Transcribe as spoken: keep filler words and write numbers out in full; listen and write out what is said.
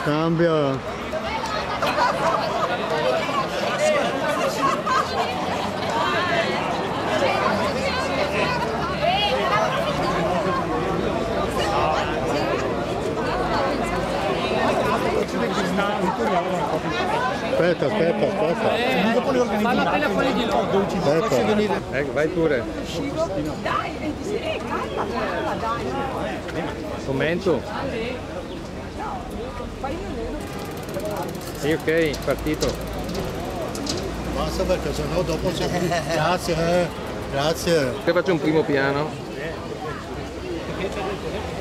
Cambia. Aspetta, aspetta, aspetta. Fanno appena fuori di loro. Aspetta. Ecco, vai pure. Dai, ventisei, calma, calma, dai. Commento. Sì, ok, partito. Basta perché sennò dopo c'è più. Grazie, eh. Grazie. Te faccio un primo piano.